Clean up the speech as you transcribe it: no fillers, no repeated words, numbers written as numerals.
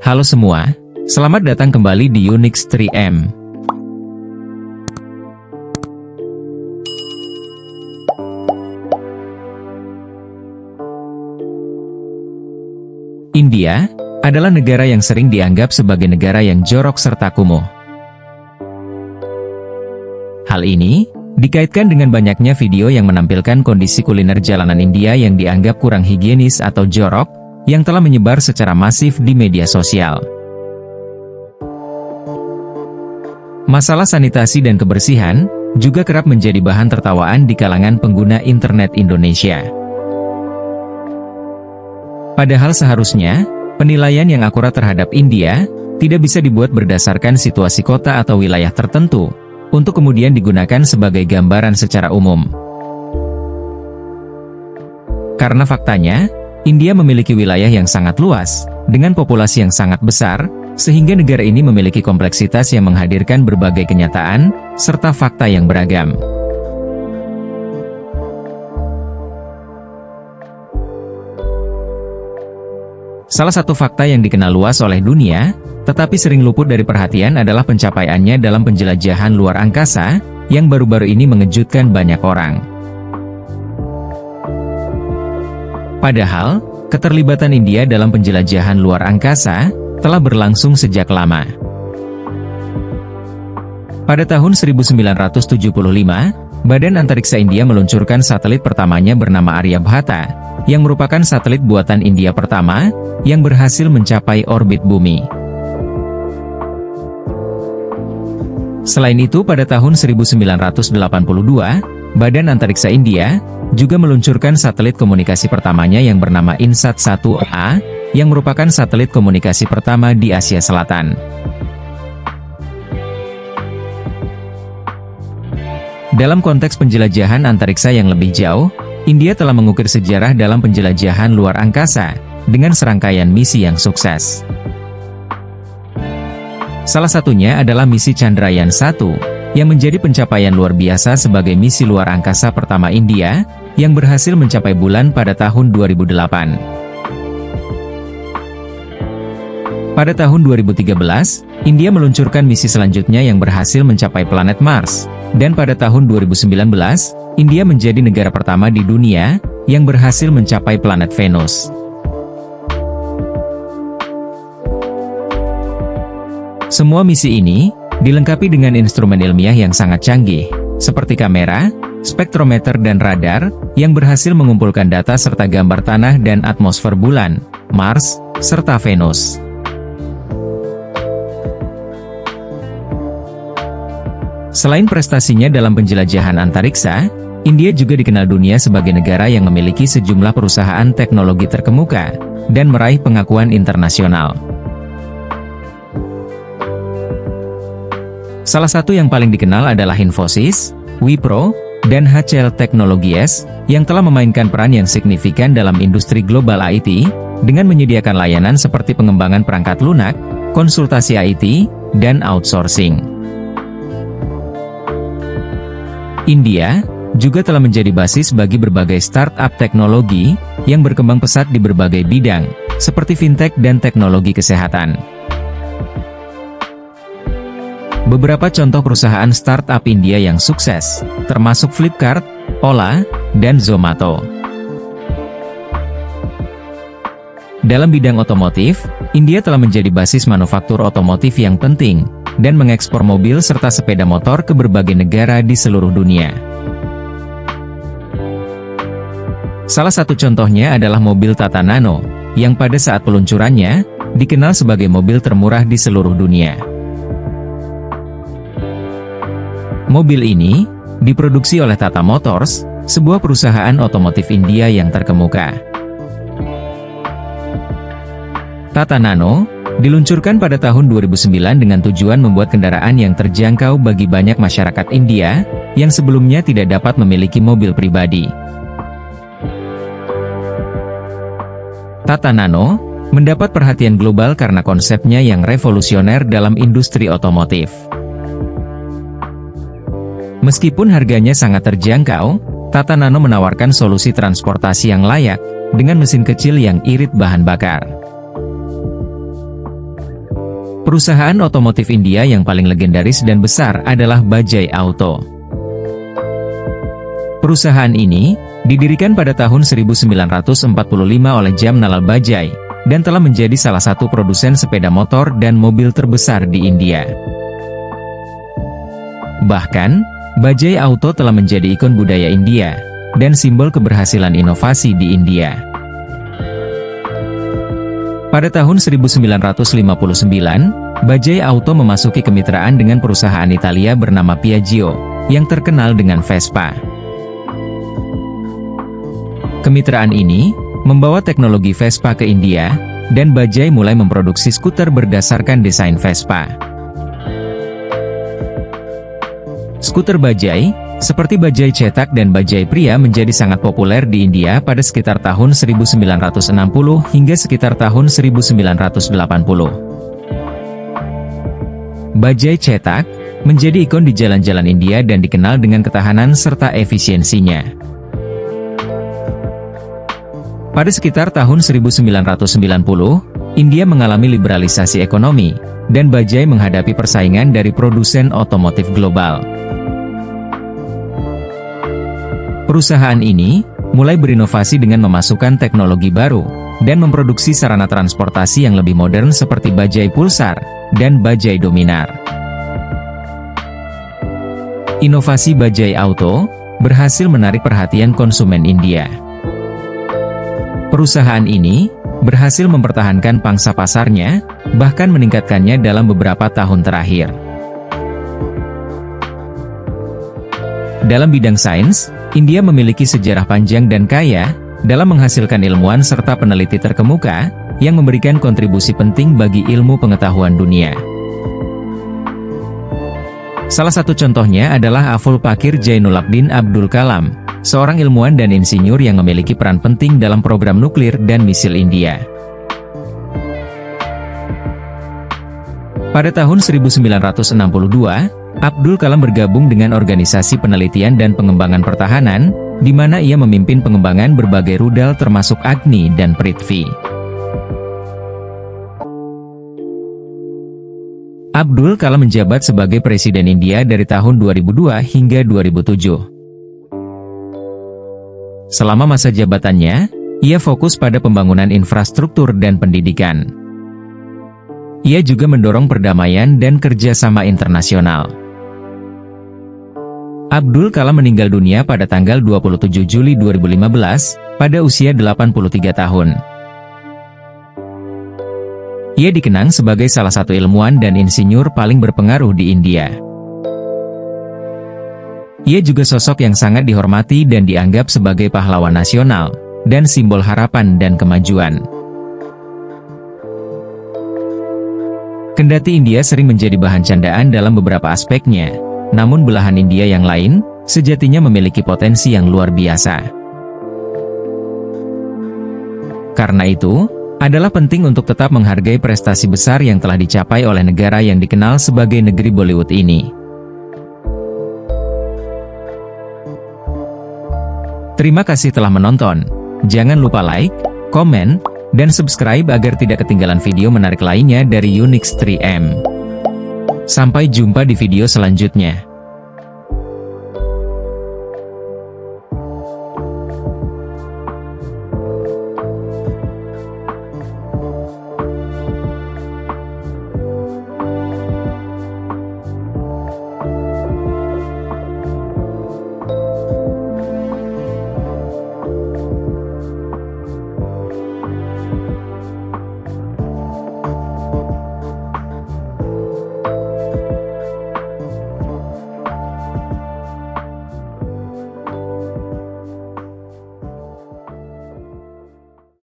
Halo semua, selamat datang kembali di Unix 3M. India adalah negara yang sering dianggap sebagai negara yang jorok serta kumuh. Hal ini dikaitkan dengan banyaknya video yang menampilkan kondisi kuliner jalanan India yang dianggap kurang higienis atau jorok, yang telah menyebar secara masif di media sosial. Masalah sanitasi dan kebersihan juga kerap menjadi bahan tertawaan di kalangan pengguna internet Indonesia. Padahal seharusnya, penilaian yang akurat terhadap India tidak bisa dibuat berdasarkan situasi kota atau wilayah tertentu, untuk kemudian digunakan sebagai gambaran secara umum. Karena faktanya, India memiliki wilayah yang sangat luas, dengan populasi yang sangat besar, sehingga negara ini memiliki kompleksitas yang menghadirkan berbagai kenyataan, serta fakta yang beragam. Salah satu fakta yang dikenal luas oleh dunia, tetapi sering luput dari perhatian adalah pencapaiannya dalam penjelajahan luar angkasa, yang baru-baru ini mengejutkan banyak orang. Padahal, keterlibatan India dalam penjelajahan luar angkasa telah berlangsung sejak lama. Pada tahun 1975, Badan Antariksa India meluncurkan satelit pertamanya bernama Aryabhata, yang merupakan satelit buatan India pertama, yang berhasil mencapai orbit bumi. Selain itu pada tahun 1982, Badan Antariksa India juga meluncurkan satelit komunikasi pertamanya yang bernama INSAT-1A, yang merupakan satelit komunikasi pertama di Asia Selatan. Dalam konteks penjelajahan antariksa yang lebih jauh, India telah mengukir sejarah dalam penjelajahan luar angkasa, dengan serangkaian misi yang sukses. Salah satunya adalah misi Chandrayaan-1, yang menjadi pencapaian luar biasa sebagai misi luar angkasa pertama India, yang berhasil mencapai bulan pada tahun 2008. Pada tahun 2013, India meluncurkan misi selanjutnya yang berhasil mencapai planet Mars, dan pada tahun 2019, India menjadi negara pertama di dunia, yang berhasil mencapai planet Venus. Semua misi ini dilengkapi dengan instrumen ilmiah yang sangat canggih, seperti kamera, spektrometer dan radar, yang berhasil mengumpulkan data serta gambar tanah dan atmosfer bulan, Mars, serta Venus. Selain prestasinya dalam penjelajahan antariksa, India juga dikenal dunia sebagai negara yang memiliki sejumlah perusahaan teknologi terkemuka, dan meraih pengakuan internasional. Salah satu yang paling dikenal adalah Infosys, Wipro, dan HCL Technologies, yang telah memainkan peran yang signifikan dalam industri global IT, dengan menyediakan layanan seperti pengembangan perangkat lunak, konsultasi IT, dan outsourcing. India juga telah menjadi basis bagi berbagai startup teknologi, yang berkembang pesat di berbagai bidang, seperti fintech dan teknologi kesehatan. Beberapa contoh perusahaan startup India yang sukses, termasuk Flipkart, Ola, dan Zomato. Dalam bidang otomotif, India telah menjadi basis manufaktur otomotif yang penting, dan mengekspor mobil serta sepeda motor ke berbagai negara di seluruh dunia. Salah satu contohnya adalah mobil Tata Nano, yang pada saat peluncurannya, dikenal sebagai mobil termurah di seluruh dunia. Mobil ini diproduksi oleh Tata Motors, sebuah perusahaan otomotif India yang terkemuka. Tata Nano diluncurkan pada tahun 2009 dengan tujuan membuat kendaraan yang terjangkau bagi banyak masyarakat India, yang sebelumnya tidak dapat memiliki mobil pribadi. Tata Nano mendapat perhatian global karena konsepnya yang revolusioner dalam industri otomotif. Meskipun harganya sangat terjangkau, Tata Nano menawarkan solusi transportasi yang layak, dengan mesin kecil yang irit bahan bakar. Perusahaan otomotif India yang paling legendaris dan besar adalah Bajaj Auto. Perusahaan ini didirikan pada tahun 1945 oleh Jamnalal Bajaj dan telah menjadi salah satu produsen sepeda motor dan mobil terbesar di India. Bahkan, Bajaj Auto telah menjadi ikon budaya India dan simbol keberhasilan inovasi di India. Pada tahun 1959, Bajaj Auto memasuki kemitraan dengan perusahaan Italia bernama Piaggio, yang terkenal dengan Vespa. Kemitraan ini membawa teknologi Vespa ke India, dan Bajaj mulai memproduksi skuter berdasarkan desain Vespa. Skuter Bajaj, seperti Bajaj Cetak dan Bajaj Pria menjadi sangat populer di India pada sekitar tahun 1960 hingga sekitar tahun 1980. Bajaj Cetak menjadi ikon di jalan-jalan India dan dikenal dengan ketahanan serta efisiensinya. Pada sekitar tahun 1990, India mengalami liberalisasi ekonomi, dan Bajaj menghadapi persaingan dari produsen otomotif global. Perusahaan ini mulai berinovasi dengan memasukkan teknologi baru, dan memproduksi sarana transportasi yang lebih modern seperti Bajaj Pulsar dan Bajaj Dominar. Inovasi Bajaj Auto berhasil menarik perhatian konsumen India. Perusahaan ini berhasil mempertahankan pangsa pasarnya, bahkan meningkatkannya dalam beberapa tahun terakhir. Dalam bidang sains, India memiliki sejarah panjang dan kaya dalam menghasilkan ilmuwan serta peneliti terkemuka yang memberikan kontribusi penting bagi ilmu pengetahuan dunia. Salah satu contohnya adalah Abul Pakir Jainul-Abidin Abdul Kalam, seorang ilmuwan dan insinyur yang memiliki peran penting dalam program nuklir dan misil India. Pada tahun 1962, Abdul Kalam bergabung dengan Organisasi Penelitian dan Pengembangan Pertahanan, di mana ia memimpin pengembangan berbagai rudal termasuk Agni dan Prithvi. Abdul Kalam menjabat sebagai Presiden India dari tahun 2002 hingga 2007. Selama masa jabatannya, ia fokus pada pembangunan infrastruktur dan pendidikan. Ia juga mendorong perdamaian dan kerjasama internasional. Abdul Kalam meninggal dunia pada tanggal 27 Juli 2015, pada usia 83 tahun. Ia dikenang sebagai salah satu ilmuwan dan insinyur paling berpengaruh di India. Ia juga sosok yang sangat dihormati dan dianggap sebagai pahlawan nasional, dan simbol harapan dan kemajuan. Kendati India sering menjadi bahan candaan dalam beberapa aspeknya, namun belahan India yang lain, sejatinya memiliki potensi yang luar biasa. Karena itu, adalah penting untuk tetap menghargai prestasi besar yang telah dicapai oleh negara yang dikenal sebagai negeri Bollywood ini. Terima kasih telah menonton. Jangan lupa like, komen, dan subscribe agar tidak ketinggalan video menarik lainnya dari Unix 3M. Sampai jumpa di video selanjutnya.